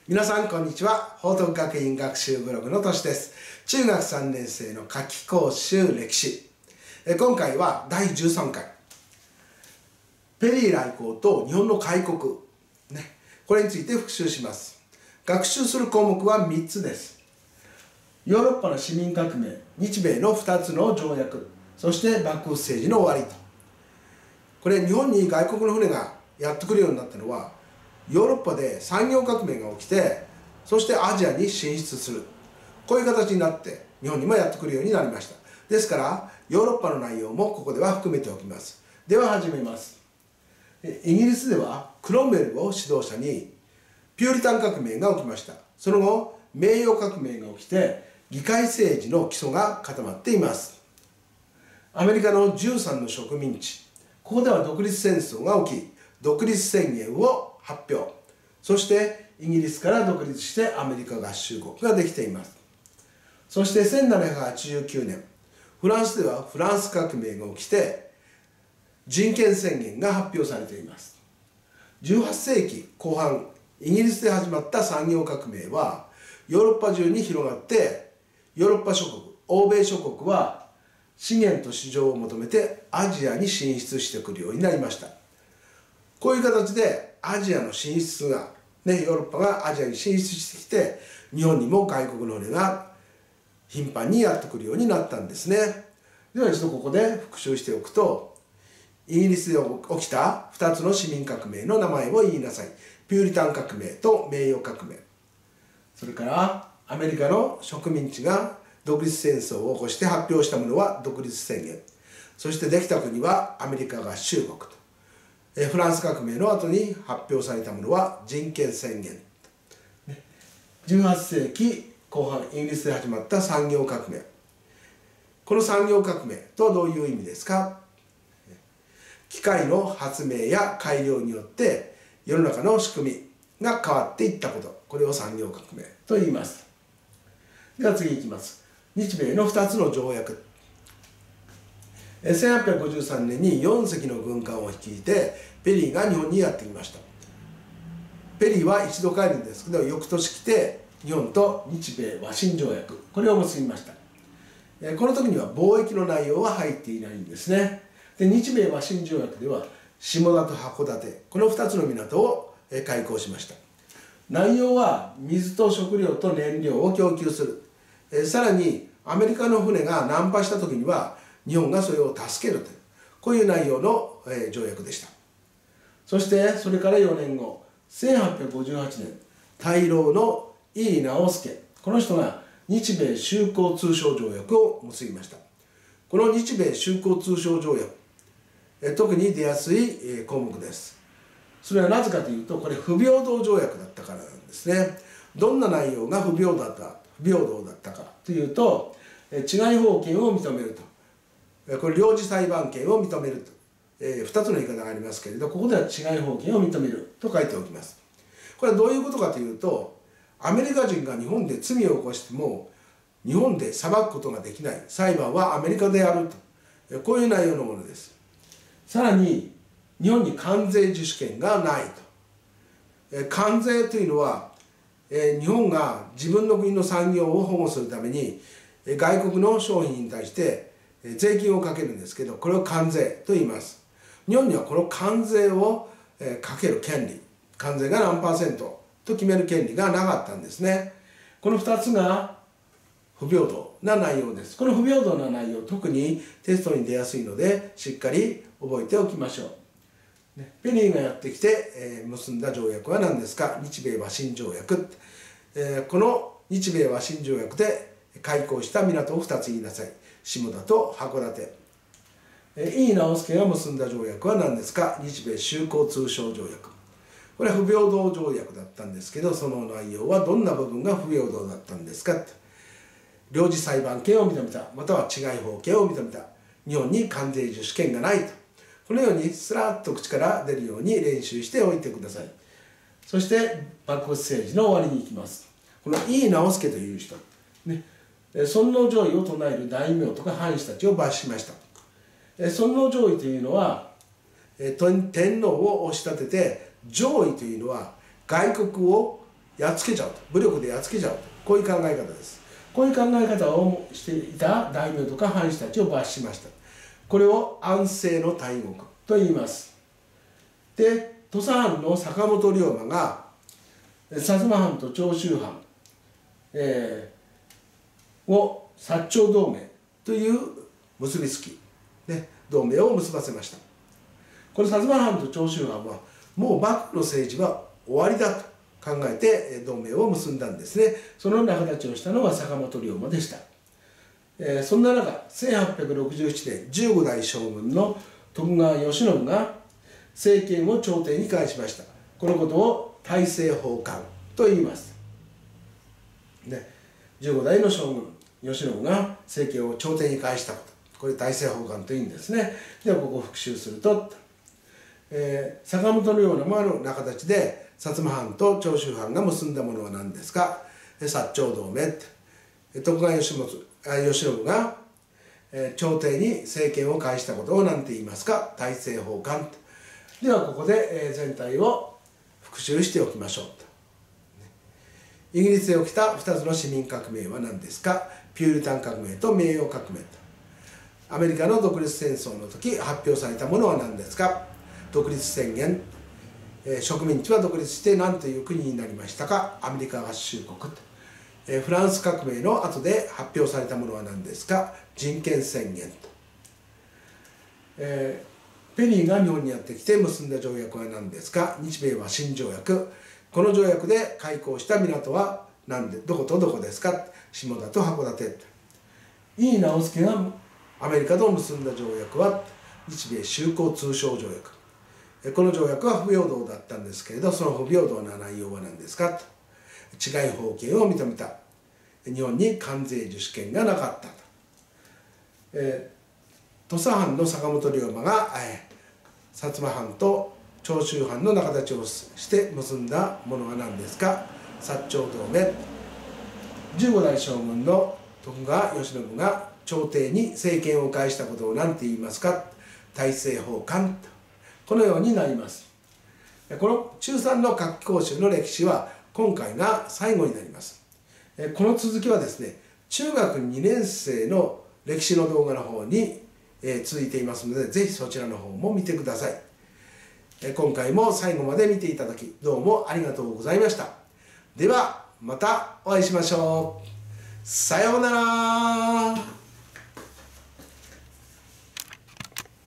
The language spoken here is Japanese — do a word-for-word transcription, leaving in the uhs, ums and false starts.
皆さんこんにちは。報徳学院学習ブログのとしです。中学さんねん生の夏季講習歴史。え今回はだいじゅうさんかい。ペリー来航と日本の開国、ね、これについて復習します。学習する項目はみっつです。ヨーロッパの市民革命、日米のふたつの条約、そして幕府政治の終わりと。これ日本に外国の船がやってくるようになったのはヨーロッパで産業革命が起きて、そしてアジアに進出する、こういう形になって日本にもやってくるようになりました。ですからヨーロッパの内容もここでは含めておきます。では始めます。イギリスではクロムウェルを指導者にピューリタン革命が起きました。その後名誉革命が起きて議会政治の基礎が固まっています。アメリカのじゅうさんの植民地、ここでは独立戦争が起き、独立宣言を発表、そしてイギリスから独立してアメリカ合衆国ができています。そしてせんななひゃくはちじゅうきゅうねん、フランスではフランス革命が起きて人権宣言が発表されています。じゅうはっせいきこう半、イギリスで始まった産業革命はヨーロッパ中に広がって、ヨーロッパ諸国、欧米諸国は資源と市場を求めてアジアに進出してくるようになりました。こういう形でアジアの進出が、ね、ヨーロッパがアジアに進出してきて、日本にも外国の船が頻繁にやってくるようになったんですね。では一度ここで復習しておくと、イギリスで起きたふたつの市民革命の名前を言いなさい。ピューリタン革命と名誉革命。それからアメリカの植民地が独立戦争を起こして発表したものは独立宣言。そしてできた国はアメリカ合衆国と。フランス革命の後に発表されたものは人権宣言。じゅうはっせいきこう半、イギリスで始まった産業革命。この産業革命とはどういう意味ですか？機械の発明や改良によって世の中の仕組みが変わっていったこと、これを産業革命と言います。では次いきます。日米のふたつの条約。せんはっぴゃくごじゅうさんねんによんせきの軍艦を率いてペリーが日本にやってきました。ペリーは一度帰るんですけど、翌年来て日本と日米和親条約、これを結びました。この時には貿易の内容は入っていないんですね。で、日米和親条約では下田と函館、このふたつの港を開港しました。内容は水と食料と燃料を供給する、さらにアメリカの船が難破した時には日本がそれを助けるという、こういう内容の条約でした。そしてそれからよねんご、せんはっぴゃくごじゅうはちねん、大老の井伊直弼、この人が日米修好通商条約を結びました。この日米修好通商条約、特に出やすい項目です。それはなぜかというと、これ不平等条約だったからなんですね。どんな内容が不平等だった不平等だったかというと、違い法権を認めると、これ領事裁判権を認めると、えー、ふたつの言い方がありますけれど、ここでは違い法権を認めると書いておきます。これはどういうことかというと、アメリカ人が日本で罪を起こしても日本で裁くことができない、裁判はアメリカでやると、こういう内容のものです。さらに日本に関税自主権がないと。えー、関税というのは、えー、日本が自分の国の産業を保護するために、えー、外国の商品に対して税金をかけるんですけど、これを関税と言います。日本にはこの関税をかける権利、関税が何パーセントと決める権利がなかったんですね。このふたつが不平等な内容です。この不平等な内容、特にテストに出やすいのでしっかり覚えておきましょう。ペリーがやってきて、えー、結んだ条約は何ですか？日米和親条約。えー、この日米和親条約で開港した港をふたつ言いなさい。下田と函館。井伊直弼が結んだ条約は何ですか？日米修好通商条約。これは不平等条約だったんですけど、その内容はどんな部分が不平等だったんですか？領事裁判権を認めた、または違い法権を認めた、日本に関税自主権がないと、このようにスラッと口から出るように練習しておいてください。そして幕府政治の終わりに行きます。この井伊直弼という人ね、尊皇攘夷を唱える大名とか藩士たちを罰しました。尊皇攘夷というのは天皇を押し立てて、攘夷というのは外国をやっつけちゃうと、武力でやっつけちゃうと、こういう考え方です。こういう考え方をしていた大名とか藩士たちを罰しました。これを安政の大獄と言います。で、土佐藩の坂本龍馬が薩摩藩と長州藩、えー、を薩長同盟という結びつき、ね、同盟を結ばせました。この薩摩藩と長州藩はもう幕府の政治は終わりだと考えて同盟を結んだんですね。その仲立ちをしたのは坂本龍馬でした。えー、そんな中、せんはっぴゃくろくじゅうななねんじゅうごだい将軍の徳川慶喜が政権を朝廷に返しました。このことを大政奉還と言います。ね、じゅうごだいの将軍慶喜が政権を朝廷に返したこと、これ大政奉還というんですね。ではここを復習すると、えー、坂本龍馬の仲立ちで薩摩藩と長州藩が結んだものは何ですか。薩長同盟。徳川慶喜が、えー、朝廷に政権を返したことを何て言いますか。大政奉還。ではここで、えー、全体を復習しておきましょうと。イギリスで起きたふたつの市民革命は何ですか。ピューリタン革命と名誉革命と。アメリカの独立戦争の時発表されたものは何ですか。独立宣言、えー、植民地は独立して何という国になりましたか。アメリカ合衆国と。えー、フランス革命の後で発表されたものは何ですか。人権宣言と。えーペリーが日本にやってきて結んだ条約は何ですか。日米和親条約。この条約で開港した港は何でどことどこですか。下田と函館。井伊直弼がアメリカと結んだ条約は日米修好通商条約。この条約は不平等だったんですけれど、その不平等な内容は何ですか。治外法権を認めた。日本に関税自主権がなかったと。えー土佐藩の坂本龍馬が、えー、薩摩藩と長州藩の仲立ちをして結んだものは何ですか。薩長同盟。じゅうごだい将軍の徳川慶喜が朝廷に政権を返したことを何て言いますか。大政奉還。このようになります。この中さんの夏期講習の歴史は今回が最後になります。この続きはですね、中学にねん生の歴史の動画の方にえー、続いていますので、ぜひそちらの方も見てください。えー、今回も最後まで見ていただきどうもありがとうございました。ではまたお会いしましょう。さようなら。